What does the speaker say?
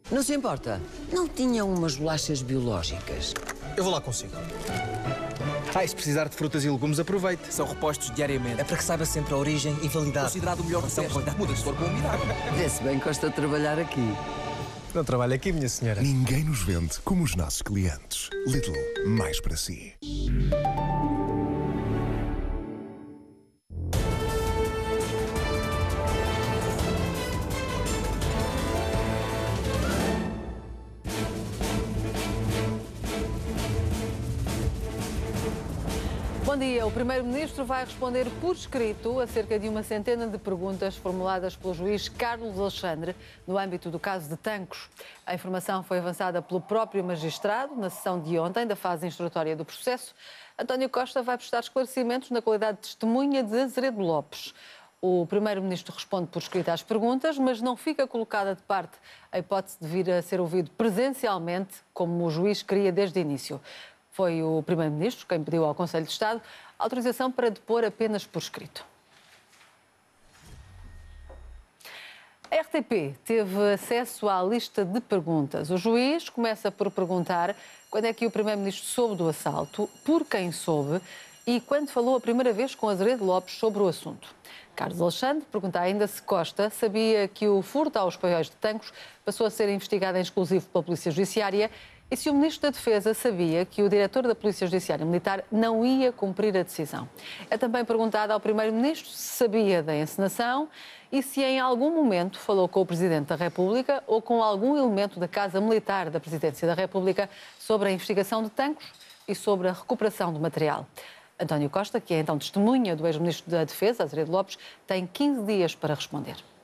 Não se importa? Não tinham umas bolachas biológicas? Eu vou lá consigo. E se precisar de frutas e legumes, aproveite. São repostos diariamente. É para que saiba sempre a origem e validade. Considerado o melhor do festa. Muda se for com umidade. Vê-se bem que gosta de trabalhar aqui. Não trabalho aqui, minha senhora. Ninguém nos vende como os nossos clientes. Lidl, mais para si. Bom dia. O Primeiro-Ministro vai responder por escrito a cerca de uma centena de perguntas formuladas pelo juiz Carlos Alexandre no âmbito do caso de Tancos. A informação foi avançada pelo próprio magistrado na sessão de ontem da fase instrutória do processo. António Costa vai prestar esclarecimentos na qualidade de testemunha de Azeredo Lopes. O Primeiro-Ministro responde por escrito às perguntas, mas não fica colocada de parte a hipótese de vir a ser ouvido presencialmente, como o juiz queria desde o início. Foi o Primeiro-Ministro quem pediu ao Conselho de Estado autorização para depor apenas por escrito. A RTP teve acesso à lista de perguntas. O juiz começa por perguntar quando é que o Primeiro-Ministro soube do assalto, por quem soube e quando falou a primeira vez com Azeredo Lopes sobre o assunto. Carlos Alexandre pergunta ainda se Costa sabia que o furto aos paióis de Tancos passou a ser investigado em exclusivo pela Polícia Judiciária e se o Ministro da Defesa sabia que o diretor da Polícia Judiciária Militar não ia cumprir a decisão. É também perguntado ao Primeiro-Ministro se sabia da encenação e se em algum momento falou com o Presidente da República ou com algum elemento da Casa Militar da Presidência da República sobre a investigação de Tancos e sobre a recuperação do material. António Costa, que é então testemunha do ex-Ministro da Defesa, Azeredo Lopes, tem 15 dias para responder.